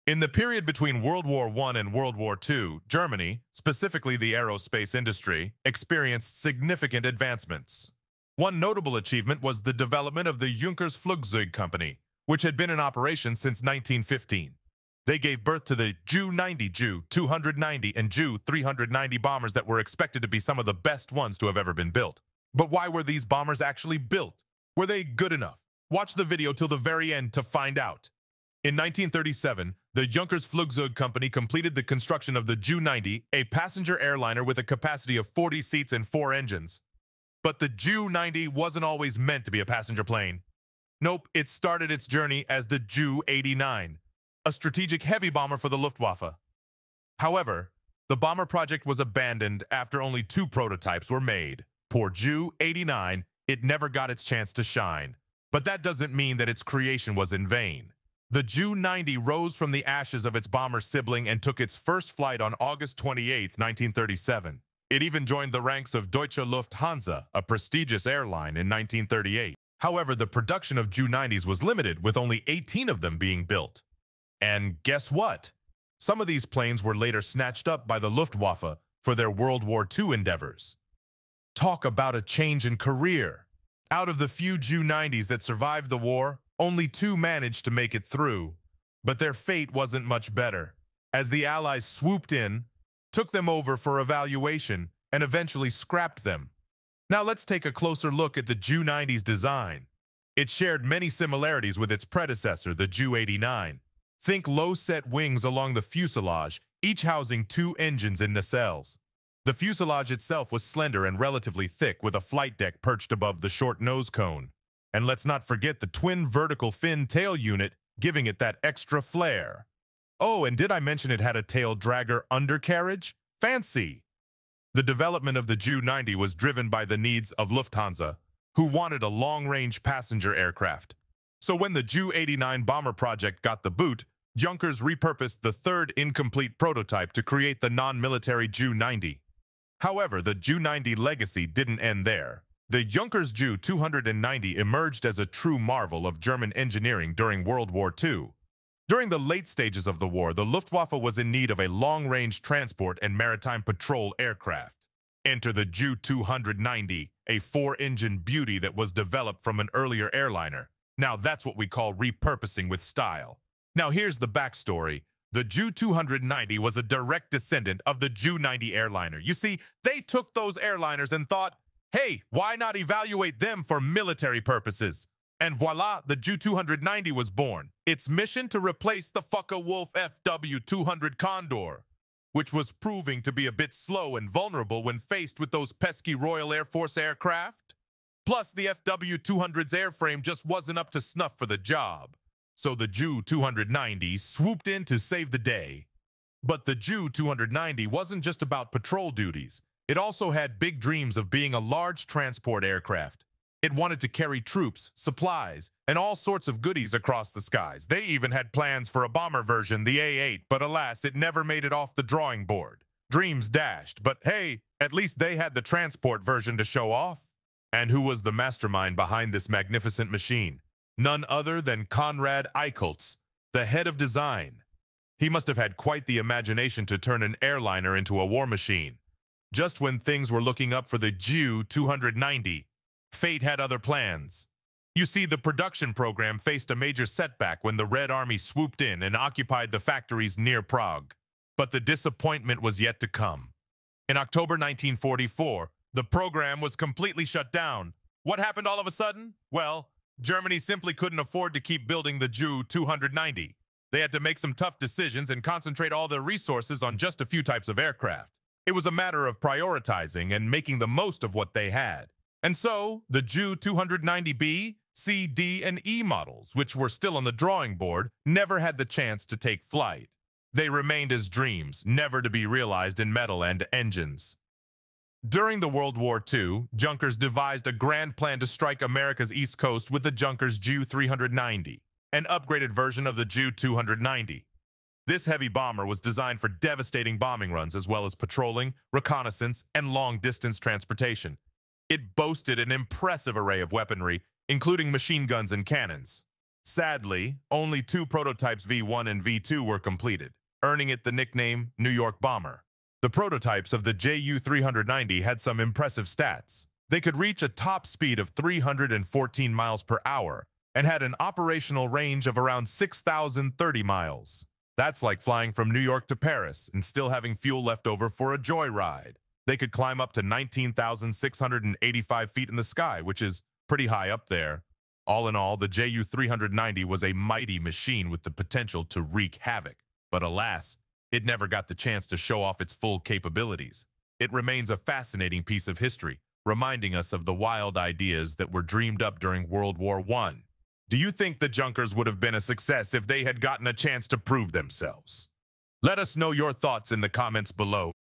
In the period between World War I and World War II, Germany, specifically the aerospace industry, experienced significant advancements. One notable achievement was the development of the Junkers Flugzeug company, which had been in operation since 1915. They gave birth to the Ju-90, Ju-290, and Ju-390 bombers that were expected to be some of the best ones to have ever been built. But why were these bombers actually built? Were they good enough? Watch the video till the very end to find out. In 1937, the Junkers Flugzeug company completed the construction of the Ju-90, a passenger airliner with a capacity of 40 seats and 4 engines. But the Ju-90 wasn't always meant to be a passenger plane. Nope, it started its journey as the Ju-89, a strategic heavy bomber for the Luftwaffe. However, the bomber project was abandoned after only 2 prototypes were made. Poor Ju-89, it never got its chance to shine. But that doesn't mean that its creation was in vain. The Ju-90 rose from the ashes of its bomber sibling and took its first flight on August 28, 1937. It even joined the ranks of Deutsche Lufthansa, a prestigious airline, in 1938. However, the production of Ju-90s was limited, with only 18 of them being built. And guess what? Some of these planes were later snatched up by the Luftwaffe for their World War II endeavors. Talk about a change in career. Out of the few Ju-90s that survived the war, only 2 managed to make it through. But their fate wasn't much better, as the Allies swooped in, took them over for evaluation, and eventually scrapped them. Now let's take a closer look at the Ju-90's design. It shared many similarities with its predecessor, the Ju-89. Think low-set wings along the fuselage, each housing 2 engines in nacelles. The fuselage itself was slender and relatively thick, with a flight deck perched above the short nose cone. And let's not forget the twin vertical fin tail unit, giving it that extra flair. Oh, and did I mention it had a tail dragger undercarriage? Fancy! The development of the Ju-90 was driven by the needs of Lufthansa, who wanted a long-range passenger aircraft. So when the Ju-89 bomber project got the boot, Junkers repurposed the 3rd incomplete prototype to create the non-military Ju-90. However, the Ju-90 legacy didn't end there. The Junkers Ju-290 emerged as a true marvel of German engineering during World War II. During the late stages of the war, the Luftwaffe was in need of a long-range transport and maritime patrol aircraft. Enter the Ju-290, a 4-engine beauty that was developed from an earlier airliner. Now that's what we call repurposing with style. Now here's the backstory. The Ju-290 was a direct descendant of the Ju-90 airliner. You see, they took those airliners and thought, hey, why not evaluate them for military purposes? And voila, the Ju-290 was born. Its mission to replace the Focke-Wulf FW-200 Condor, which was proving to be a bit slow and vulnerable when faced with those pesky Royal Air Force aircraft. Plus, the FW-200's airframe just wasn't up to snuff for the job. So the Ju-290 swooped in to save the day. But the Ju-290 wasn't just about patrol duties. It also had big dreams of being a large transport aircraft. It wanted to carry troops, supplies, and all sorts of goodies across the skies. They even had plans for a bomber version, the A-8, but alas, it never made it off the drawing board. Dreams dashed, but hey, at least they had the transport version to show off. And who was the mastermind behind this magnificent machine? None other than Konrad Eichholz, the head of design. He must have had quite the imagination to turn an airliner into a war machine. Just when things were looking up for the Ju-290, fate had other plans. You see, the production program faced a major setback when the Red Army swooped in and occupied the factories near Prague. But the disappointment was yet to come. In October 1944, the program was completely shut down. What happened all of a sudden? Well, Germany simply couldn't afford to keep building the Ju-290. They had to make some tough decisions and concentrate all their resources on just a few types of aircraft. It was a matter of prioritizing and making the most of what they had. And so, the Ju-290B, C, D, and E models, which were still on the drawing board, never had the chance to take flight. They remained as dreams, never to be realized in metal and engines. During the World War II, Junkers devised a grand plan to strike America's East Coast with the Junkers Ju-390, an upgraded version of the Ju-290. This heavy bomber was designed for devastating bombing runs as well as patrolling, reconnaissance, and long-distance transportation. It boasted an impressive array of weaponry, including machine guns and cannons. Sadly, only two prototypes V1 and V2 were completed, earning it the nickname New York Bomber. The prototypes of the Ju-390 had some impressive stats. They could reach a top speed of 314 miles per hour and had an operational range of around 6,030 miles. That's like flying from New York to Paris and still having fuel left over for a joyride. They could climb up to 19,685 feet in the sky, which is pretty high up there. All in all, the Ju-390 was a mighty machine with the potential to wreak havoc. But alas, it never got the chance to show off its full capabilities. It remains a fascinating piece of history, reminding us of the wild ideas that were dreamed up during World War I. Do you think the Junkers would have been a success if they had gotten a chance to prove themselves? Let us know your thoughts in the comments below.